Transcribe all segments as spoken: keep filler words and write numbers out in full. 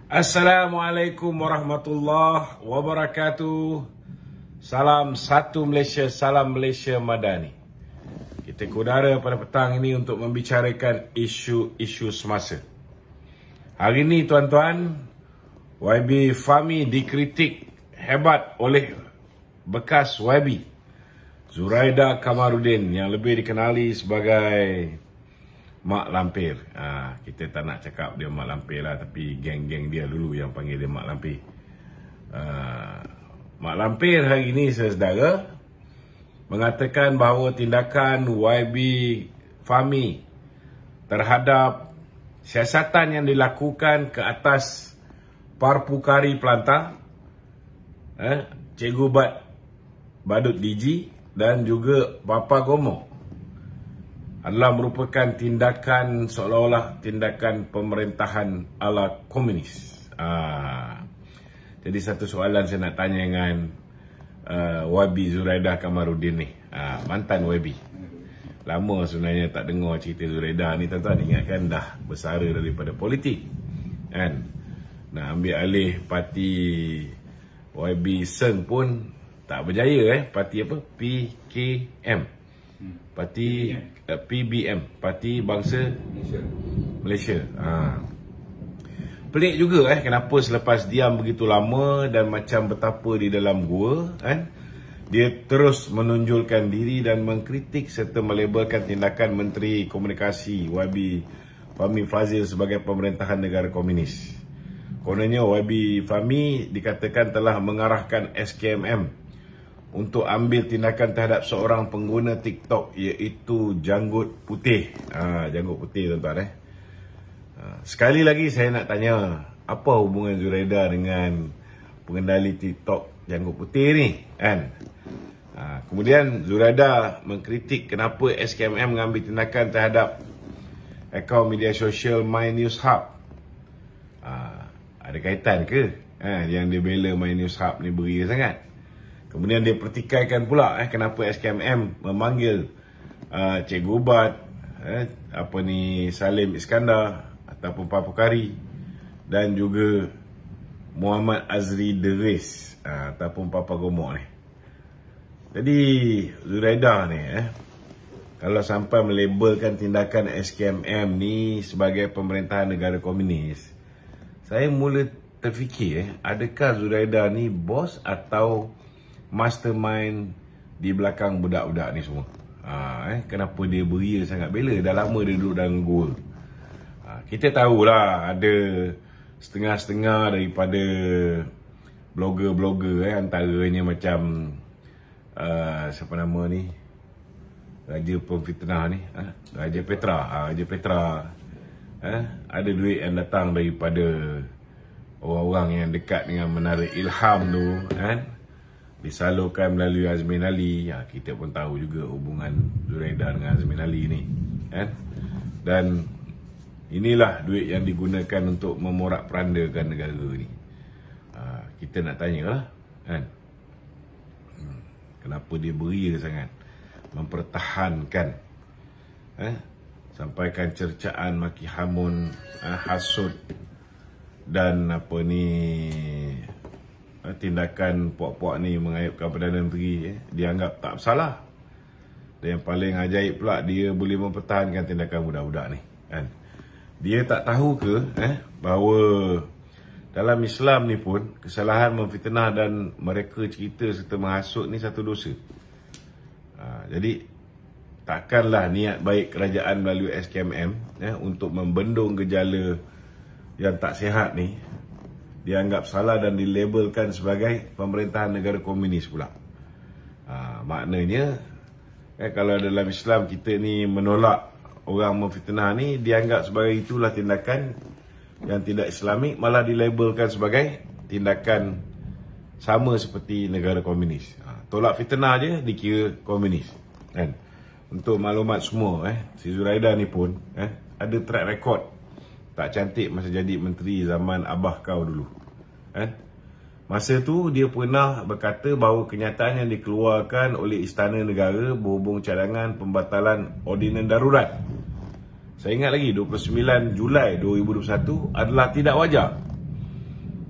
Assalamualaikum warahmatullahi wabarakatuh. Salam satu Malaysia, salam Malaysia Madani. Kita kudara pada petang ini untuk membicarakan isu-isu semasa. Hari ini tuan-tuan, Y B Fahmi dikritik hebat oleh bekas Y B Zuraida Kamarudin yang lebih dikenali sebagai Mak Lampir. Ha, kita tak nak cakap dia Mak Lampir lah, tapi geng-geng dia dulu yang panggil dia Mak Lampir. Ha, Mak Lampir hari ini, saudara, mengatakan bahawa tindakan Y B Fahmi terhadap siasatan yang dilakukan ke atas Parpukari Pelantar, eh, Cikgu Bad Badut Diji dan juga Bapa Gomo adalah merupakan tindakan seolah-olah tindakan pemerintahan ala komunis. Ah, jadi satu soalan saya nak tanya dengan uh, Y B Zuraida Kamarudin ni, ah, mantan Y B. Lama sebenarnya tak dengar cerita Zuraida ni, tuan-tuan. Ingatkan dah bersara daripada politik, kan? Nak ambil alih parti Y B Seng pun tak berjaya, eh. Parti apa? P K M. Parti uh, P B M, Parti Bangsa Malaysia. Malaysia. Ha. Pelik juga, eh, kenapa selepas diam begitu lama dan macam betapa di dalam gua, kan, dia terus menonjolkan diri dan mengkritik serta melabelkan tindakan Menteri Komunikasi Y B Fahmi Fadzil sebagai pemerintahan negara komunis. Kononnya Y B Fahmi dikatakan telah mengarahkan S K M M untuk ambil tindakan terhadap seorang pengguna TikTok, iaitu Janggut Putih. Ha, Janggut Putih, tuan-tuan. Eh. Ha, sekali lagi saya nak tanya, apa hubungan Zuraida dengan pengendali TikTok Janggut Putih ni, kan? Ha, kemudian Zuraida mengkritik kenapa S K M M mengambil tindakan terhadap akaun media sosial My News Hub. Ha, ada kaitan ke, ha, yang dia bela My News Hub ni beria sangat? Kemudian dia pertikaikan pula, eh, kenapa S K M M memanggil uh, Cikgu Ubat, eh, apa ni, Salim Iskandar ataupun Parpukari, dan juga Muhammad Azri Deris, uh, ataupun Papa Gomok ni. Jadi Zuraida ni, eh, kalau sampai melabelkan tindakan S K M M ni sebagai pemerintahan negara komunis, saya mula terfikir, eh, adakah Zuraida ni bos atau mastermind di belakang budak-budak ni semua? Ha, eh, kenapa dia beria sangat bela? Dah lama dia duduk dalam gua. Ha, kita tahulah ada setengah-setengah daripada blogger-blogger, eh, antaranya macam uh, siapa nama ni, Raja Pemfitnah ni, ha? Raja Petra. Ha, Raja Petra, eh, ada duit yang datang daripada orang-orang yang dekat dengan Menara Ilham tu, kan, disalurkan melalui Azmin Ali. Ya, kita pun tahu juga hubungan Zuraida dengan Azmin Ali ni, kan? Dan inilah duit yang digunakan untuk memorak-perandakan negara ni. Ha, kita nak tanyalah, kan, hmm, kenapa dia beria sangat mempertahankan, eh, sampaikan cercaan, maki hamun, eh, hasut dan apa ni, tindakan puak-puak ni mengaibkan Perdana Menteri, eh, dianggap tak bersalah. Dan yang paling ajaib pula, dia boleh mempertahankan tindakan budak-budak ni, kan? Dia tak tahu ke, eh, bahawa dalam Islam ni pun kesalahan memfitnah dan mereka cerita serta menghasut ni satu dosa. Ha, jadi takkanlah niat baik kerajaan melalui S K M M, eh, untuk membendung gejala yang tak sihat ni dianggap salah dan dilabelkan sebagai pemerintahan negara komunis pula. Ha, maknanya, eh, kalau dalam Islam kita ni menolak orang memfitnah ni, dianggap sebagai itulah tindakan yang tidak Islamik, malah dilabelkan sebagai tindakan sama seperti negara komunis. Ha, tolak fitnah je dikira komunis, kan? Untuk maklumat semua, eh, si Zuraida ni pun, eh, ada track record tak cantik masa jadi menteri zaman abah kau dulu, kan? Masa tu dia pernah berkata bahawa kenyataan yang dikeluarkan oleh Istana Negara berhubung cadangan pembatalan ordinan darurat, saya ingat lagi, dua puluh sembilan Julai dua ribu dua puluh satu, adalah tidak wajar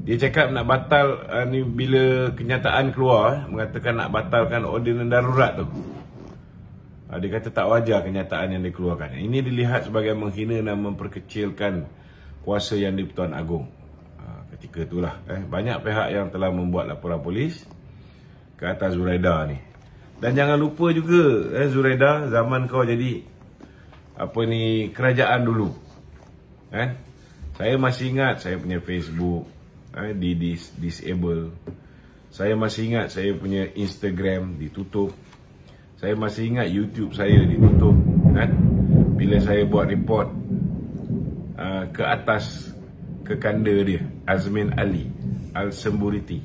Dia cakap nak batal uh, ni bila kenyataan keluar eh, mengatakan nak batalkan ordinan darurat tu. Uh, dia kata tak wajar kenyataan yang dikeluarkan. Ini dilihat sebagai menghina dan memperkecilkan kuasa yang di-Pertuan Agong. Uh, ketika itulah eh, banyak pihak yang telah membuat laporan polis ke atas Zuraida ni. Dan jangan lupa juga eh, Zuraida, zaman kau jadi apa ni kerajaan dulu. Eh? Saya masih ingat saya punya Facebook eh, di dis, disable. Saya masih ingat saya punya Instagram ditutup. Saya masih ingat YouTube saya ditutup. Eh? Bila saya buat report uh, ke atas ke kanda dia, Azmin Ali Al-Semburiti.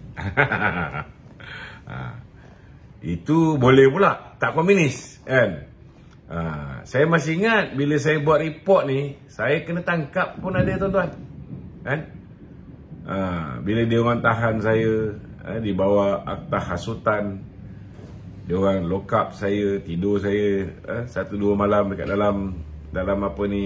uh, itu boleh pula tak komunis kan? Uh, saya masih ingat bila saya buat report ni, saya kena tangkap pun ada tuan-tuan. Kan? Uh, bila dia orang tahan saya uh, di bawah akta hasutan, dia orang lock up saya, tidur saya uh, satu dua malam dekat dalam dalam apa ni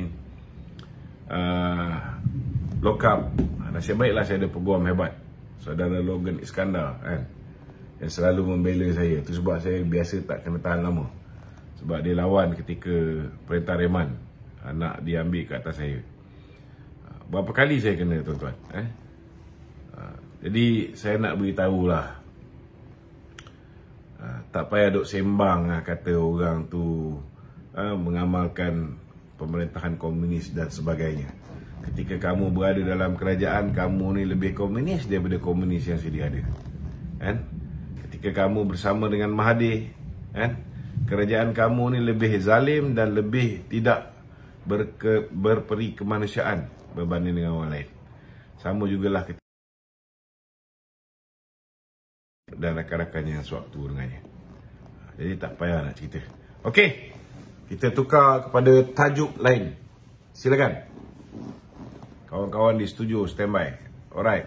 uh, lock up. Uh, nasib baiklah saya ada peguam hebat, Saudara Logan Iskandar kan, yang selalu membela saya. Itu sebab saya biasa tak kena tahan lama. Sebab dia lawan ketika Perintah Reman nak diambil ke atas saya. Berapa kali saya kena tuan-tuan eh? Jadi saya nak beritahulah, tak payah duk sembang kata orang tu mengamalkan pemerintahan komunis dan sebagainya. Ketika kamu berada dalam kerajaan, kamu ni lebih komunis daripada komunis yang sedia ada kan? Ketika kamu bersama dengan Mahathir kan, kerajaan kamu ni lebih zalim dan lebih tidak berke, berperi kemanusiaan berbanding dengan orang lain. Sama jugalah kita dan rakan-rakannya yang sewaktu dengannya. Jadi tak payah nak cerita. Okey, kita tukar kepada tajuk lain. Silakan. Kawan-kawan di studio standby. Alright.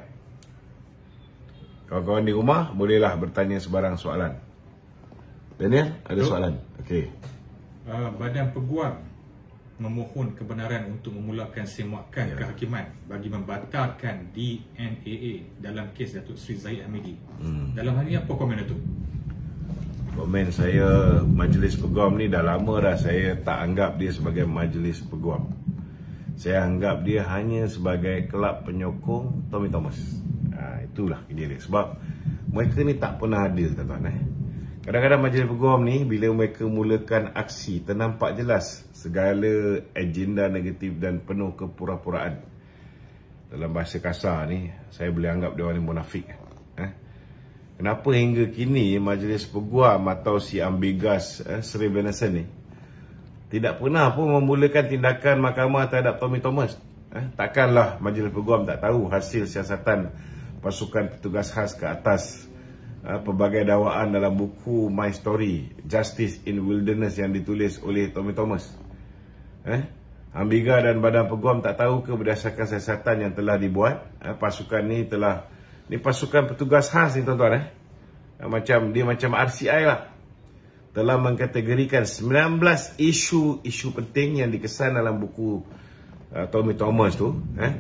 Kawan-kawan di rumah bolehlah bertanya sebarang soalan. Daniel, ada Betul. soalan? Okey. Uh, Badan Peguam memohon kebenaran untuk memulakan semakan ya. kehakiman bagi membatalkan D N A A dalam kes Datuk Seri Zahid Hamidi. Hmm. Dalam hal ini apa komen itu? Komen saya, Majlis Peguam ni dah lama dah saya tak anggap dia sebagai Majlis Peguam. Saya anggap dia hanya sebagai kelab penyokong Tommy Thomas. Ha, itulah dia dia. Sebab mereka ni tak pernah adil tuan-tuan eh. Kadang-kadang Majlis Peguam ni bila mereka mulakan aksi, ternampak jelas segala agenda negatif dan penuh kepura-puraan. Dalam bahasa kasar ni, saya boleh anggap dia orang ni munafik. Eh? Kenapa hingga kini Majlis Peguam atau si ambigas eh, Sri Benasan ni tidak pernah pun memulakan tindakan mahkamah terhadap Tommy Thomas? Eh? Takkanlah Majlis Peguam tak tahu hasil siasatan pasukan petugas khas ke atas Uh, pelbagai dakwaan dalam buku My Story Justice in Wilderness yang ditulis oleh Tommy Thomas. Eh? Ambiga dan Badan Peguam tak tahu ke berdasarkan siasatan yang telah dibuat, eh, pasukan ni telah, ni pasukan petugas khas ni tuan-tuan eh? eh macam dia macam R C I lah, telah mengkategorikan sembilan belas isu-isu penting yang dikesan dalam buku uh, Tommy Thomas tu. Eh?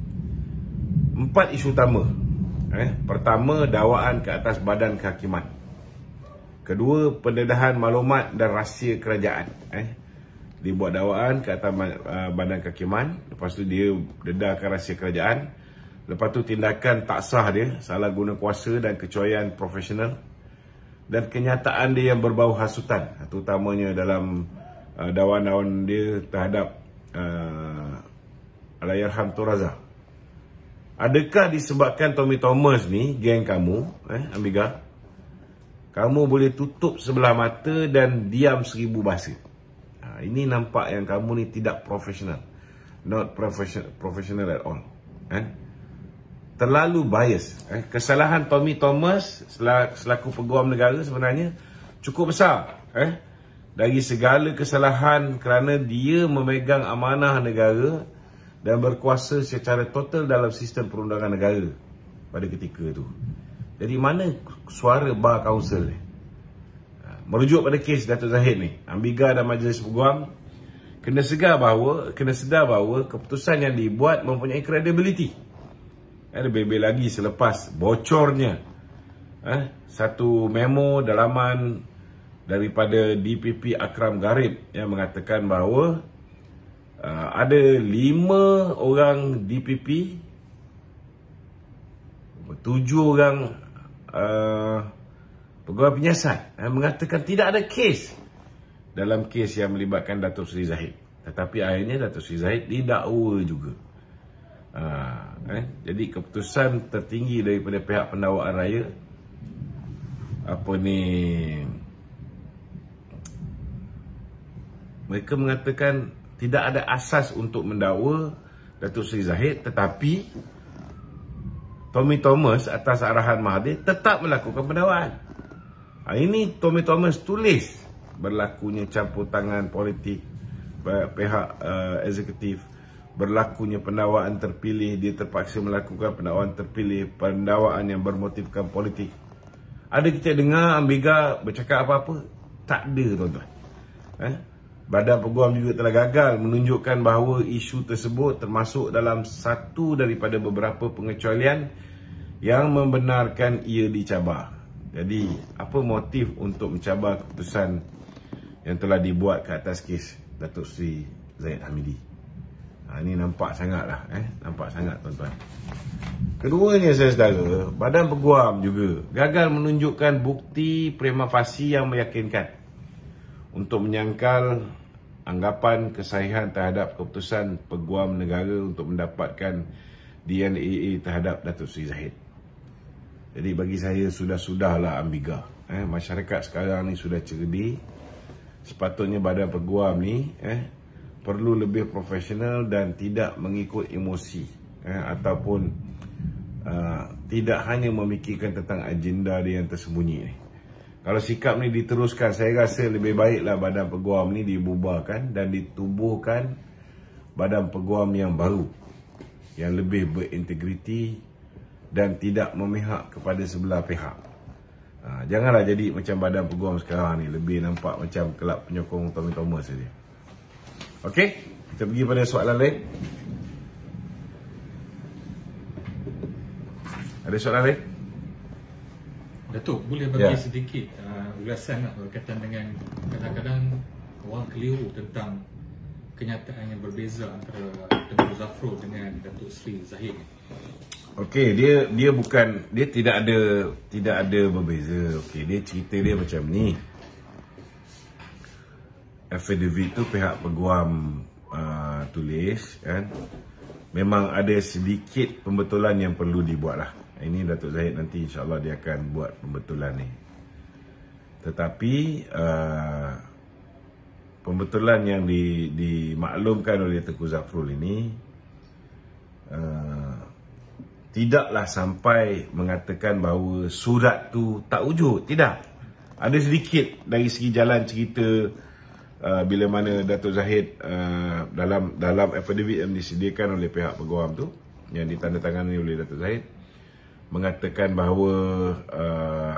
Empat isu utama. Eh, pertama, dakwaan ke atas badan kehakiman. Kedua, pendedahan maklumat dan rahsia kerajaan. Eh, dibuat dakwaan ke atas uh, badan kehakiman. Lepas tu dia dedahkan rahsia kerajaan. Lepas tu tindakan tak sah dia, salah guna kuasa dan kecuaian profesional. Dan kenyataan dia yang berbau hasutan, terutamanya dalam uh, dakwaan-dakwaan dia terhadap uh, Allahyarham Tun Razak. Adakah disebabkan Tommy Thomas ni, geng kamu, eh, Ambiga, kamu boleh tutup sebelah mata dan diam seribu bahasa? Ha, ini nampak yang kamu ni tidak profesional. Not professional, professional at all. Eh? Terlalu bias. Eh? Kesalahan Tommy Thomas selaku peguam negara sebenarnya cukup besar. Eh? Dari segala kesalahan kerana dia memegang amanah negara dan berkuasa secara total dalam sistem perundangan negara pada ketika itu. Jadi mana suara Bar Kausel ni? Merujuk pada kes Datuk Zahid ni, Ambiga dan Majlis Peguam kena sedar bahawa, kena sedar bahawa keputusan yang dibuat mempunyai credibility. Eh, lebih-lebih lagi selepas bocornya eh, satu memo dalaman daripada D P P Akram Garib yang mengatakan bahawa uh, ada lima orang D P P, tujuh orang uh, pegawai penyiasat eh, mengatakan tidak ada kes dalam kes yang melibatkan Datuk Seri Zahid. Tetapi akhirnya Datuk Seri Zahid didakwa juga. Uh, eh, jadi keputusan tertinggi daripada pihak pendakwaan raya apa ni, mereka mengatakan tidak ada asas untuk mendakwa Datuk Seri Zahid, tetapi Tommy Thomas atas arahan Mahathir tetap melakukan pendakwaan. Ha, ini Tommy Thomas tulis berlakunya campur tangan politik pihak uh, eksekutif, berlakunya pendakwaan terpilih, dia terpaksa melakukan pendakwaan terpilih, pendakwaan yang bermotifkan politik. Ada kita dengar Ambega bercakap apa-apa? Tak ada, tuan-tuan. Eh? Badan Peguam juga telah gagal menunjukkan bahawa isu tersebut termasuk dalam satu daripada beberapa pengecualian yang membenarkan ia dicabar. Jadi, apa motif untuk mencabar keputusan yang telah dibuat ke atas kes Datuk Seri Zahid Hamidi? Ha, ini nampak sangat lah, eh? nampak sangat, tuan-tuan. Keduanya, saudara, Badan Peguam juga gagal menunjukkan bukti prima facie yang meyakinkan untuk menyangkal anggapan kesahihan terhadap keputusan Peguam Negara untuk mendapatkan D N A A terhadap Datuk Seri Zahid. Jadi bagi saya sudah-sudahlah Ambega. Eh, masyarakat sekarang ni sudah cerdik. Sepatutnya Badan Peguam ni eh, perlu lebih profesional dan tidak mengikut emosi eh, ataupun uh, tidak hanya memikirkan tentang agenda dia yang tersembunyi ni. Kalau sikap ni diteruskan, saya rasa lebih baiklah Badan Peguam ni dibubarkan dan ditubuhkan Badan Peguam yang baru, yang lebih berintegriti dan tidak memihak kepada sebelah pihak. Ha, janganlah jadi macam Badan Peguam sekarang ni, lebih nampak macam kelab penyokong Tommy Thomas saja. Okey, kita pergi pada soalan lain. Ada soalan lain? Datuk, boleh bagi Ya. sedikit uh, ulasan lah berkaitan dengan kadang-kadang orang keliru tentang kenyataan yang berbeza antara Tengku Zafrul dengan Datuk Seri Zahid. Okey, dia dia bukan, dia tidak ada tidak ada berbeza. Okey, dia cerita dia macam ni. Affidavit tu pihak Peguam uh, tulis kan. Memang ada sedikit pembetulan yang perlu dibuat lah. Ini Datuk Zahid nanti insya-Allah dia akan buat pembetulan ni. Tetapi uh, pembetulan yang di, dimaklumkan oleh Tengku Zafrul ini uh, tidaklah sampai mengatakan bahawa surat tu tak wujud. Tidak. Ada sedikit dari segi jalan cerita uh, bila mana Datuk Zahid uh, dalam dalam affidavit yang disediakan oleh pihak Peguam tu, yang ditandatangani oleh Datuk Zahid, mengatakan bahawa uh,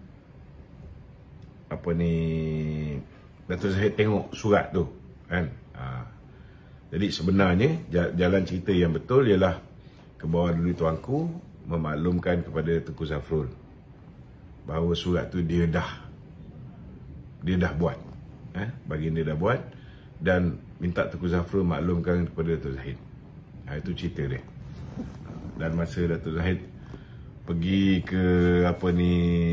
apa ni, Datuk Zahid tengok surat tu kan. Uh, jadi sebenarnya jalan cerita yang betul ialah ke bawah dulu tuanku memaklumkan kepada Tengku Zafrul bahawa surat tu dia dah dia dah buat, eh, baginda dah buat, dan minta Tengku Zafrul maklumkan kepada Datuk Zahid. Ha, itu cerita dia. Dan masa Datuk Zahid pergi ke apa ni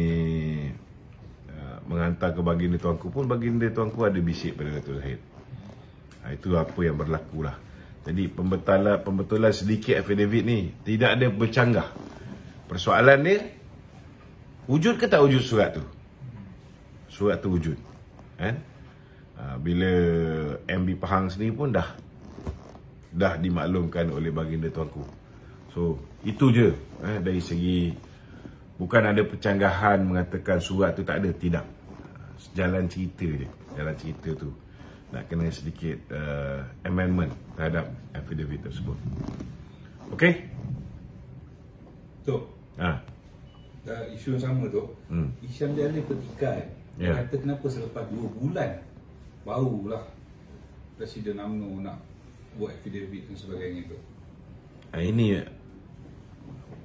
uh, menghantar ke baginda tuanku pun, baginda tuanku ada bisik pada Datuk Zahid. Ha, itu apa yang berlaku lah. Jadi pembetulan pembetulan sedikit affidavit ni tidak ada bercanggah. Persoalan dia, wujud ke tak wujud surat tu? Surat tu wujud, kan? Ha, bila M B Pahang sendiri pun dah dah dimaklumkan oleh baginda tuanku. So itu je, eh, dari segi bukan ada pencanggahan mengatakan surat tu tak ada, tidak. Jalan cerita je, jalan cerita tu nak kena sedikit uh, amendment terhadap affidavit tersebut. Okey? Tok, Ha. uh, isu yang sama tu, Hmm. Hisham Jalil petikai. Ya. Dia kata kenapa selepas dua bulan barulah Presiden U M N O nak buat affidavit dan sebagainya tu. Ha, ini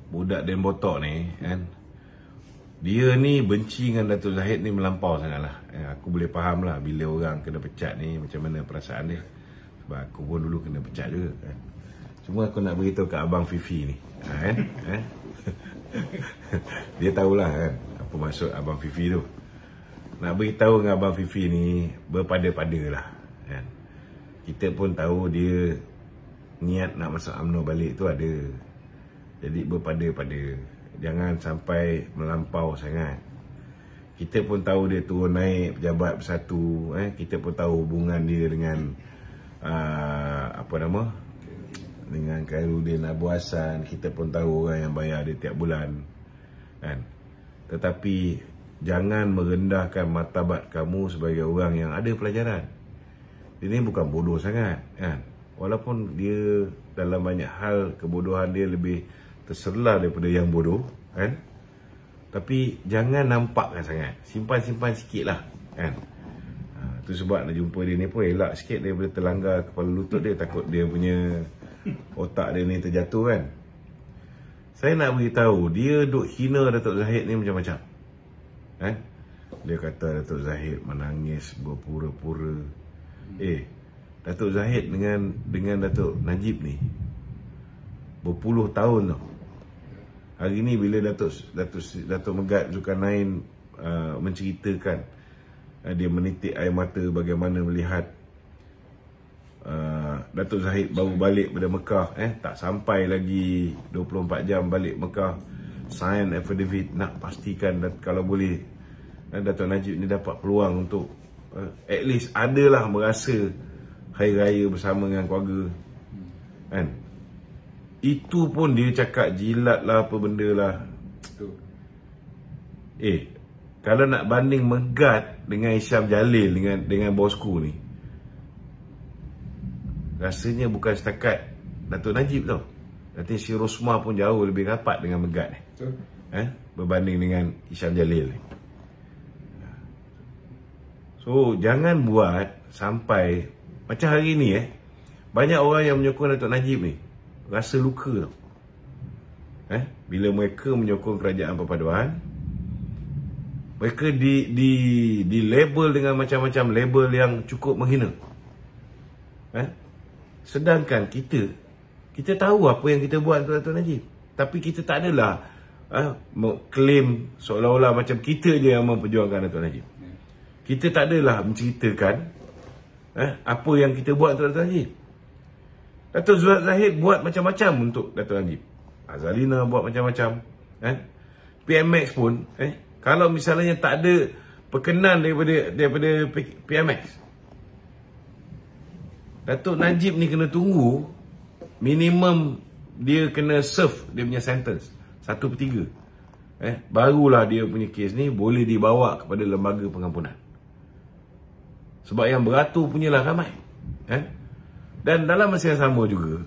budak Dan Botok ni kan, dia ni benci dengan Datuk Zahid ni melampau sangat lah. Eh, aku boleh faham lah bila orang kena pecat ni macam mana perasaan dia. Sebab aku pun dulu kena pecat juga kan. Cuma aku nak beritahu kat Abang Fifi ni ha, kan? eh? Dia tahulah kan apa maksud Abang Fifi tu. Nak beritahu dengan Abang Fifi ni berpada-pada lah kan. Kita pun tahu dia niat nak masuk UMNO balik tu ada. Jadi berpada-pada, jangan sampai melampau sangat. Kita pun tahu dia turun naik pejabat bersatu eh? Kita pun tahu hubungan dia dengan uh, apa nama, dengan Khairuddin Abu Hassan. Kita pun tahu orang yang bayar dia tiap bulan kan. Tetapi jangan merendahkan martabat kamu sebagai orang yang ada pelajaran. Dia ni bukan bodoh sangat kan. Walaupun dia dalam banyak hal kebodohan dia lebih terselah daripada yang bodoh kan. Tapi jangan nampakkan sangat. Simpan-simpan sikit lah kan. Ha, tu sebab nak jumpa dia ni pun elak sikit daripada terlanggar kepala lutut dia. Takut dia punya otak dia ni terjatuh kan. Saya nak beritahu, dia duk hina Datuk Zahid ni macam-macam kan. Dia kata Datuk Zahid menangis berpura-pura. Eh, Datuk Zahid dengan dengan Datuk Najib ni berpuluh tahun tau. Hari ni bila Datuk Datuk Datuk Megat Zulkarnain uh, menceritakan uh, dia menitik air mata bagaimana melihat uh, Datuk Zahid baru balik pada Mekah, eh tak sampai lagi dua puluh empat jam balik Mekah, sign affidavit nak pastikan dat, kalau boleh uh, Datuk Najib ni dapat peluang untuk uh, at least adalah merasa hari raya bersama dengan keluarga kan. Itu pun dia cakap jilat lah apa benda lah. Eh, kalau nak banding Megat dengan Hisham Jalil dengan dengan bosku ni, rasanya bukan setakat Datuk Najib tau. Nanti si Rosmah pun jauh lebih rapat dengan Megat ni. Eh, berbanding dengan Hisham Jalil ni. So, jangan buat sampai macam hari ni eh. Banyak orang yang menyokong Datuk Najib ni rasa luka tau. Eh, bila mereka menyokong kerajaan perpaduan, mereka di di di label dengan macam-macam label yang cukup menghina. Eh, sedangkan kita kita tahu apa yang kita buat untuk Datuk Najib, tapi kita tak adalah eh, claim seolah-olah macam kita je yang memperjuangkan Datuk Najib. Kita tak adalah menceritakan eh, apa yang kita buat untuk Datuk Najib. Datuk Zahid buat macam-macam untuk Datuk Najib. Azalina buat macam-macam eh? P M X pun eh? Kalau misalnya tak ada perkenan daripada daripada P M X, Datuk Najib ni kena tunggu minimum dia kena serve dia punya sentence satu per tiga eh? Barulah dia punya kes ni boleh dibawa kepada lembaga pengampunan. Sebab yang beratur punyalah ramai eh? Dan dalam masa yang sama juga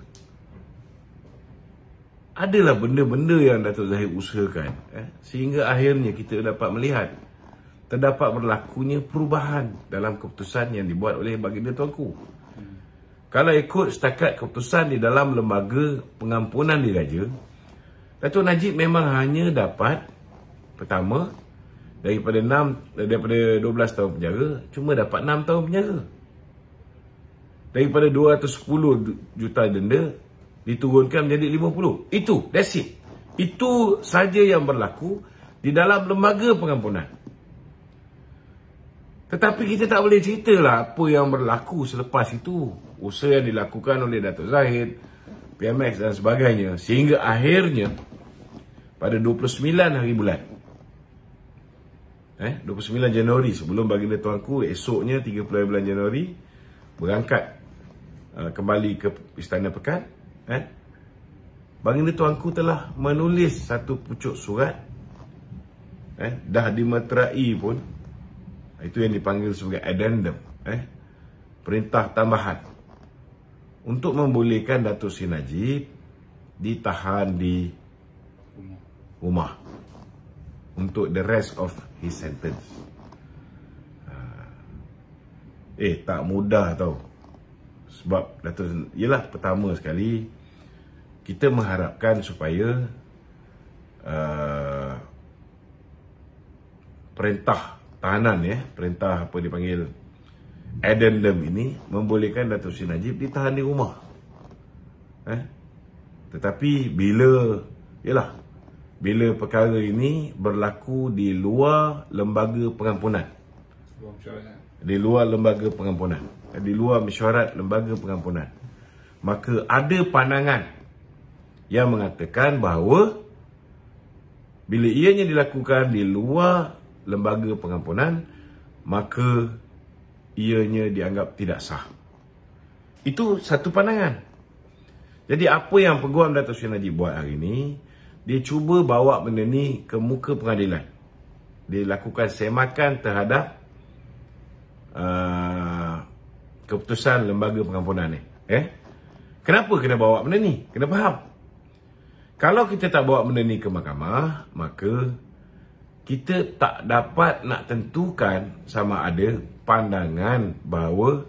adalah benda-benda yang Datuk Zahid usahakan eh, sehingga akhirnya kita dapat melihat terdapat berlakunya perubahan dalam keputusan yang dibuat oleh Baginda Tuanku. Hmm. Kalau ikut setakat keputusan di dalam lembaga pengampunan diraja, Datuk Najib memang hanya dapat pertama daripada enam daripada dua belas tahun penjara cuma dapat enam tahun penjara. Daripada dua ratus sepuluh juta denda diturunkan menjadi lima puluh. Itu, that's it. Itu saja yang berlaku di dalam lembaga pengampunan. Tetapi kita tak boleh ceritalah apa yang berlaku selepas itu. Usaha yang dilakukan oleh Datuk Zahid, P M X dan sebagainya. Sehingga akhirnya pada dua puluh sembilan hari bulan eh, dua puluh sembilan Januari sebelum Baginda Tuanku, esoknya tiga puluh bulan Januari berangkat Uh, kembali ke Istana Pekan eh? Baginda Tuanku telah menulis satu pucuk surat eh? Dah dimeterai pun. Itu yang dipanggil sebagai addendum eh? Perintah tambahan untuk membolehkan Datuk Seri Najib ditahan di rumah untuk the rest of his sentence. uh, Eh tak mudah tau. Sebab Datuk, yelah pertama sekali kita mengharapkan supaya uh, perintah tahanan ya, perintah apa dipanggil addendum ini membolehkan Datuk Seri Najib ditahan di rumah. Eh? Tetapi bila yalah bila perkara ini berlaku di luar lembaga pengampunan. Di luar lembaga pengampunan. Di luar mesyuarat lembaga pengampunan. Maka ada pandangan yang mengatakan bahawa bila ianya dilakukan di luar lembaga pengampunan, maka ianya dianggap tidak sah. Itu satu pandangan. Jadi apa yang Peguam Datuk Seri Najib buat hari ini, dia cuba bawa benda ni ke muka pengadilan. Dia lakukan semakan terhadap uh, keputusan lembaga pengampunan ni. Eh? Kenapa kena bawa benda ni? Kena faham. Kalau kita tak bawa benda ni ke mahkamah, maka kita tak dapat nak tentukan sama ada pandangan bahawa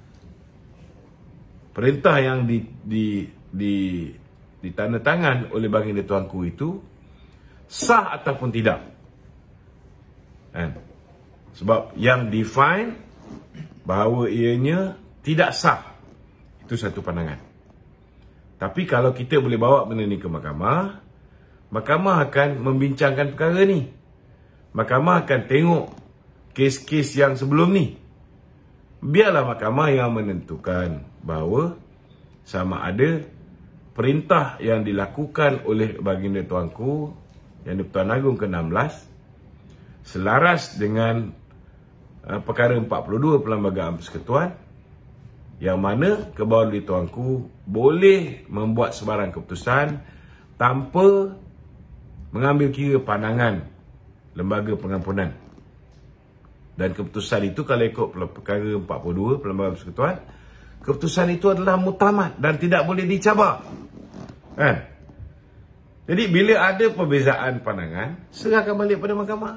perintah yang di, di, di, ditandatangan oleh Baginda Tuanku itu sah ataupun tidak. Kan? Sebab yang define bahawa ianya tidak sah, itu satu pandangan. Tapi kalau kita boleh bawa benda ni ke mahkamah, mahkamah akan membincangkan perkara ni. Mahkamah akan tengok kes-kes yang sebelum ni. Biarlah mahkamah yang menentukan bahawa sama ada perintah yang dilakukan oleh Baginda Tuanku, yang di-Pertuan Agong ke enam belas, selaras dengan uh, perkara empat puluh dua Perlembagaan Persekutuan, yang mana Kebawah Tuanku boleh membuat sebarang keputusan tanpa mengambil kira pandangan lembaga pengampunan. Dan keputusan itu kalau ikut perkara empat puluh dua Perlembagaan Persekutuan, keputusan itu adalah muktamad dan tidak boleh dicabar. Kan? Jadi bila ada perbezaan pandangan, serahkan balik pada mahkamah.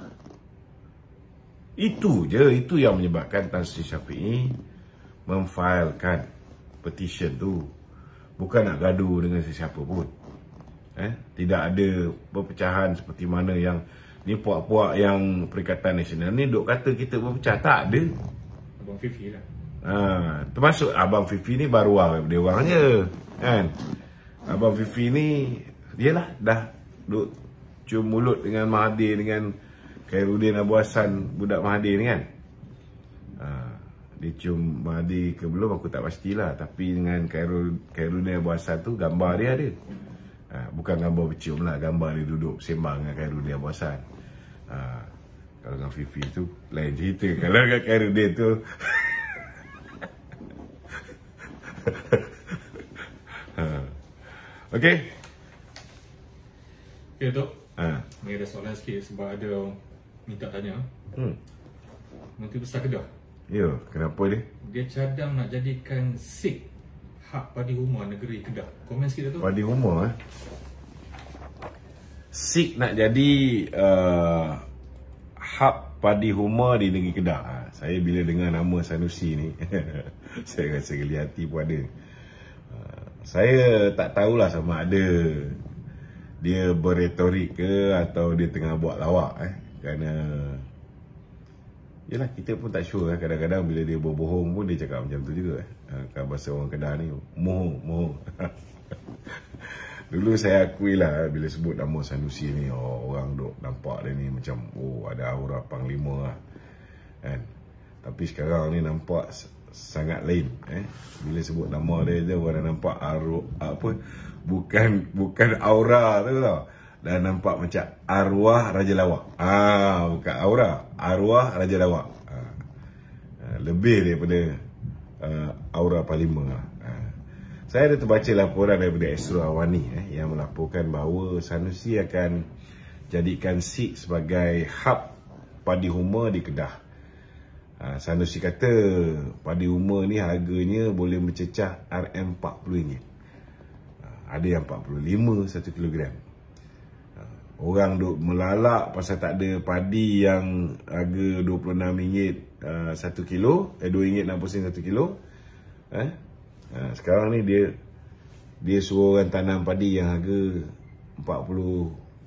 Itu je, itu yang menyebabkan Tan Sri Syafiee memfailkan petition tu. Bukan nak gaduh dengan sesiapa pun. Eh? Tidak ada perpecahan seperti mana yang ni puak-puak yang Perikatan Nasional ni duk kata kita berpecah. Tak ada. Abang Fifi lah. Ha, termasuk Abang Fifi ni baru dia orang je. Kan? Abang Fifi ni dia lah dah duk cium mulut dengan Mahathir, dengan Khairuddin Abu Hassan, budak Mahathir ni kan. Ha, dia cium Mahathir ke belum aku tak pastilah. Tapi dengan Khairuddin Abu Hassan tu gambar dia ada. Ha, bukan gambar bercium lah, gambar dia duduk sembang dengan Khairuddin Abu Hassan. Ha, kalau dengan Fifi tu lain cerita. Kalau dengan Khairuddin tu ha. Okey. Okay, Datuk. Ha. Ni ada soalan sikit sebab ada orang minta tanya. Hmm. Menteri Besar Kedah. Ya, kenapa dia? Dia cadang nak jadikan Sikh hak padi rumah negeri Kedah. Komen sikit, Datuk. Padi rumah eh. Sikh nak jadi uh, hub padi huma di negeri Kedah. Ha, saya bila dengar nama Sanusi ni saya rasa geli hati pun ada. Uh, saya tak tahulah sama ada dia berretorik ke atau dia tengah buat lawak eh. Kerana yelah, kita pun tak sure eh. Kadang-kadang bila dia berbohong pun dia cakap macam tu juga eh. Uh, kan bahasa orang Kedah ni moho moho. Dulu saya akui lah bila sebut nama Sanusi ni, oh, orang duk nampak dia ni macam oh ada aura panglima lah kan. Tapi sekarang ni nampak sangat lain eh. Bila sebut nama dia je orang nampak arwah apa, bukan bukan aura tu tau, dan nampak macam arwah Raja Lawak. Ah, bukan aura, arwah Raja Lawak. Ah, lebih daripada uh, aura panglima lah. Saya ada terbaca laporan daripada Esra Awani eh, yang melaporkan bahawa Sanusi akan jadikan Sikh sebagai hub padi huma di Kedah. Ha, Sanusi kata padi huma ni harganya boleh mencecah R M empat puluh ringgit. Ha, ada yang empat puluh lima satu kilogram. Ha, orang duk melalak pasal tak ada padi yang harga dua puluh enam ringgit uh, satu kilo, eh dua ringgit enam puluh sen satu kilo. Eh? Ha, sekarang ni dia dia suruh orang tanam padi yang harga empat puluh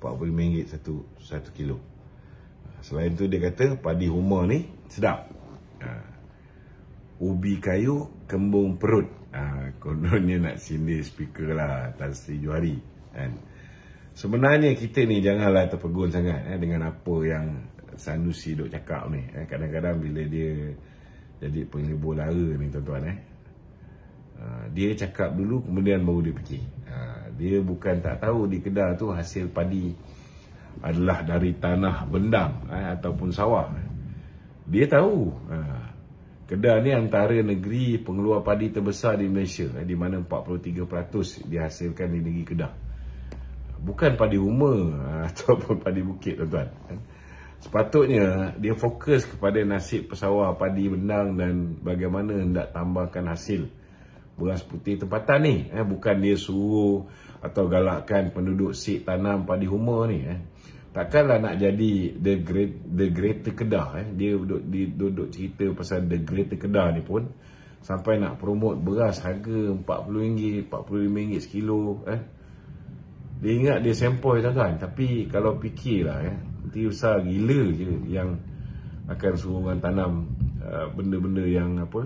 empat puluh lima ringgit satu, satu kilo. Selain tu dia kata padi Huma ni sedap. Ha. Ubi kayu, kembung perut. Ha, kononnya nak sindir speaker lah Tan Sri Johari. Kan? Sebenarnya kita ni janganlah terpegun sangat eh, dengan apa yang Sanusi duk cakap ni. Eh. Kadang-kadang bila dia jadi penghibur lara ni tuan-tuan eh. Ha, dia cakap dulu kemudian baru dia fikir. Ha, dia bukan tak tahu di Kedah tu hasil padi adalah dari tanah bendang eh, ataupun sawah. Dia tahu ha, Kedah ni antara negeri pengeluar padi terbesar di Malaysia eh, di mana empat puluh tiga peratus dihasilkan di negeri Kedah. Bukan padi Huma ha, ataupun padi bukit tuan-tuan. Sepatutnya dia fokus kepada nasib pesawah padi bendang dan bagaimana hendak tambahkan hasil beras putih tempatan ni eh, bukan dia suruh atau galakkan penduduk sik tanam padi Huma ni eh. Takkanlah nak jadi the great the greater Kedah eh. Dia duduk, duduk cerita pasal the greater Kedah ni pun sampai nak promote beras harga empat puluh ringgit, empat puluh lima ringgit sekilo eh. Dia ingat dia sempoi tuan-tuan, tapi kalau fikirlah eh, nanti besar gila je yang akan suruh orang tanam uh, benda-benda yang apa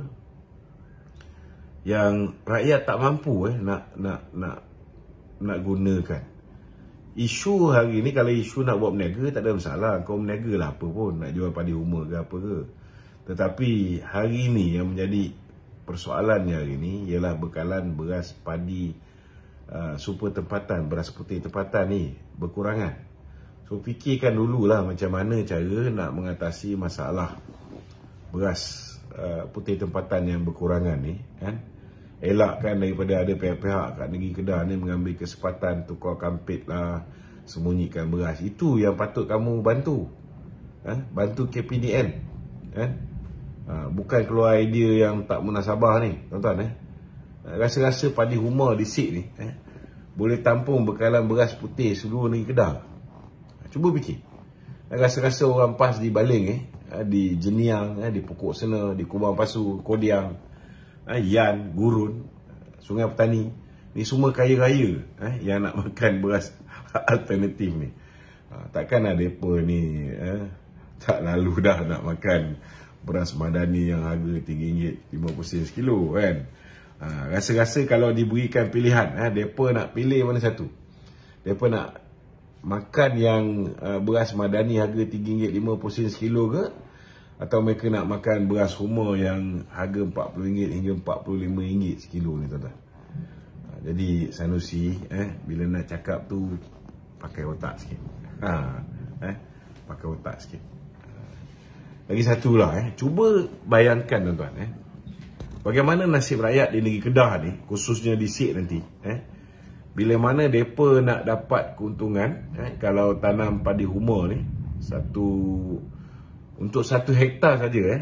yang rakyat tak mampu eh nak nak nak nak gunakan. Isu hari ni kalau isu nak buat berniaga tak ada masalah, kau berniaga lah apa pun, nak jual padi Huma ke apa ke. Tetapi hari ni yang menjadi persoalannya hari ni ialah bekalan beras padi uh, super tempatan, beras putih tempatan ni berkurangan. So fikirkan dululah macam mana cara nak mengatasi masalah beras uh, putih tempatan yang berkurangan ni kan. Elakkan daripada ada pihak-pihak kat negeri Kedah ni mengambil kesempatan tukar kampit lah, sembunyikan beras. Itu yang patut kamu bantu ha? Bantu K P D N ha? Ha, bukan keluar idea yang tak munasabah ni tuan-tuan eh? Rasa-rasa padi Huma di Sik ni eh? boleh tampung bekalan beras putih seluruh negeri Kedah. Cuba fikir, rasa-rasa orang PAS di Baling eh? di Jeniang eh? di Pokok Sena, di Kubang Pasu, Kodiang, Yan, Gurun, Sungai Petani, ni semua kaya-raya eh, yang nak makan beras alternatif ni. Ha, takkan ada mereka ni eh, tak lalu dah nak makan beras Madani yang harga tiga ringgit lima puluh sen sekilo kan. Ha, rasa-rasa kalau diberikan pilihan, eh, mereka nak pilih mana satu? Mereka nak makan yang uh, beras Madani harga tiga ringgit lima puluh sen sekilo ke? Atau mereka nak makan beras Huma yang harga empat puluh ringgit hingga empat puluh lima ringgit sekilo ni tuan-tuan. Ha, jadi Sanusi eh, bila nak cakap tu pakai otak sikit. Ha, eh, pakai otak sikit. Ha. Lagi satu lah eh, cuba bayangkan tuan-tuan eh, bagaimana nasib rakyat di negeri Kedah ni, khususnya di Sik nanti eh, bila mana mereka nak dapat keuntungan eh, kalau tanam padi Huma ni satu untuk satu hektar saja eh,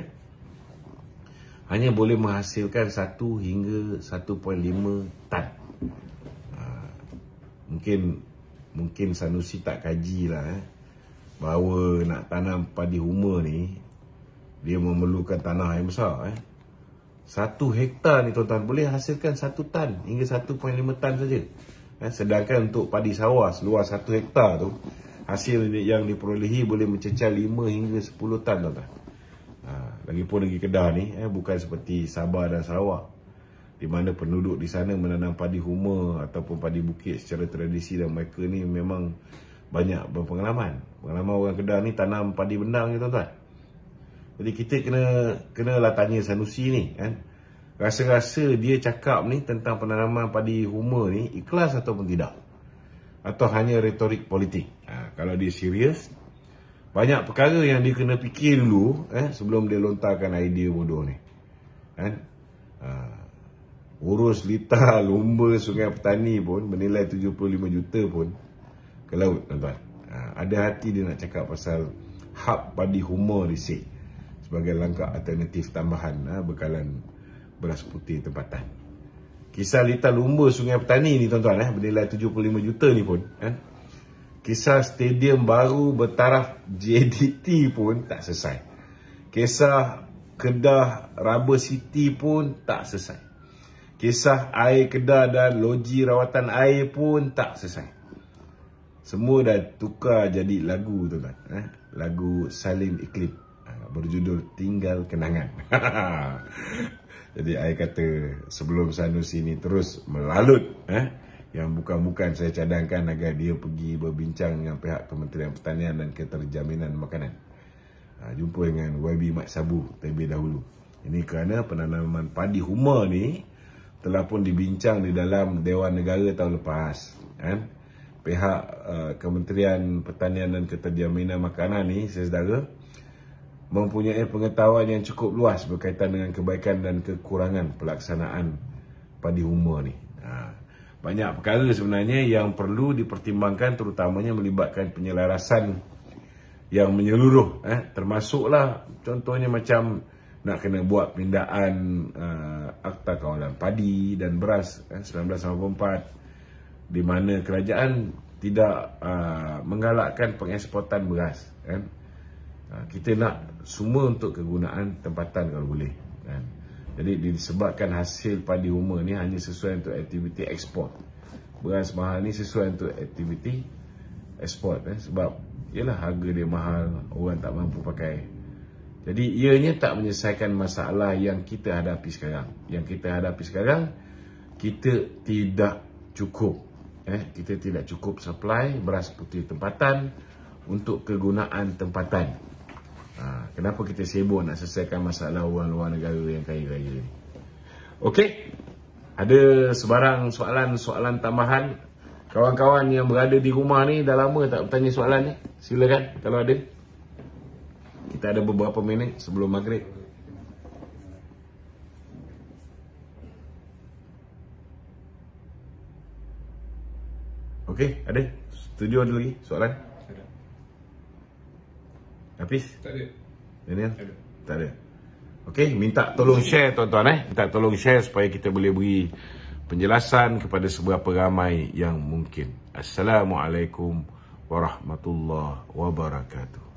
hanya boleh menghasilkan satu hingga satu perpuluhan lima tan. Ha, mungkin mungkin Sanusi tak kaji lah eh, bahawa nak tanam padi Huma ni dia memerlukan tanah yang besar eh. Satu hektar ni tuan-tuan boleh hasilkan satu tan hingga satu perpuluhan lima tan saja eh, sedangkan untuk padi sawah seluas satu hektar tu hasil yang diperolehi boleh mencecah lima hingga sepuluh tan tuan-tuan. Ha, lagipun negeri Kedah ni eh, bukan seperti Sabah dan Sarawak di mana penduduk di sana menanam padi Huma ataupun padi bukit secara tradisi dan mereka ni memang banyak berpengalaman. Pengalaman orang Kedah ni tanam padi bendang ni tuan-tuan. Jadi kita kena kenalah tanya Sanusi ni kan. Rasa-rasa dia cakap ni tentang penanaman padi Huma ni ikhlas ataupun tidak? Atau hanya retorik politik? Ha, kalau dia serius, banyak perkara yang dia kena fikir dulu eh, sebelum dia lontarkan idea bodoh ni kan. Ha, urus litar lumba Sungai Petani pun bernilai tujuh puluh lima juta pun ke laut tuan-tuan. Ha, ada hati dia nak cakap pasal hub padi Huma di Sik sebagai langkah alternatif tambahan ha, bekalan beras putih tempatan. Kisah litar lumba Sungai Petani ni tuan-tuan eh, bernilai tujuh puluh lima juta ni pun eh. Kisah stadium baru bertaraf J D T pun tak selesai. Kisah Kedah Rubber City pun tak selesai. Kisah air Kedah dan loji rawatan air pun tak selesai. semua dah tukar jadi lagu tu kan. Eh? Lagu Salim Iklim. Ha, berjudul Tinggal Kenangan. Jadi saya kata sebelum Sanusi ni terus melalut. Eh? Yang bukan-bukan saya cadangkan agar dia pergi berbincang dengan pihak Kementerian Pertanian dan Keterjaminan Makanan. Ha, jumpa dengan Y B Mat Sabu terlebih dahulu. Ini kerana penanaman padi huma ni telah pun dibincang di dalam Dewan Negara tahun lepas. Kan? Pihak uh, Kementerian Pertanian dan Keterjaminan Makanan ni, saudara, mempunyai pengetahuan yang cukup luas berkaitan dengan kebaikan dan kekurangan pelaksanaan padi huma ni. Ha. Banyak perkara sebenarnya yang perlu dipertimbangkan, terutamanya melibatkan penyelarasan yang menyeluruh. Eh? Termasuklah contohnya macam nak kena buat pindaan uh, Akta Kawalan Padi dan Beras eh, seribu sembilan ratus sembilan puluh empat, di mana kerajaan tidak uh, menggalakkan pengeksportan beras. Kan? Uh, kita nak semua untuk kegunaan tempatan kalau boleh. Kan? Jadi disebabkan hasil padi huma ni hanya sesuai untuk aktiviti ekspor. Beras mahal ni sesuai untuk aktiviti ekspor. Eh? Sebab ialah harga dia mahal, orang tak mampu pakai. Jadi ianya tak menyelesaikan masalah yang kita hadapi sekarang. Yang kita hadapi sekarang, kita tidak cukup. Eh? Kita tidak cukup supply beras putih tempatan untuk kegunaan tempatan. Ha, kenapa kita sibuk nak selesaikan masalah orang luar negara yang kaya-kaya ni? Okey, ada sebarang soalan-soalan tambahan? Kawan-kawan yang berada di rumah ni dah lama tak bertanya soalan ni? Silakan kalau ada. Kita ada beberapa minit sebelum maghrib. Okey, ada? Studio ada lagi soalan? Hafiz? Tak ada. Daniel? Tak ada. Tak ada. Okey, minta tolong share tuan-tuan eh. Minta tolong share supaya kita boleh beri penjelasan kepada seberapa ramai yang mungkin. Assalamualaikum warahmatullahi wabarakatuh.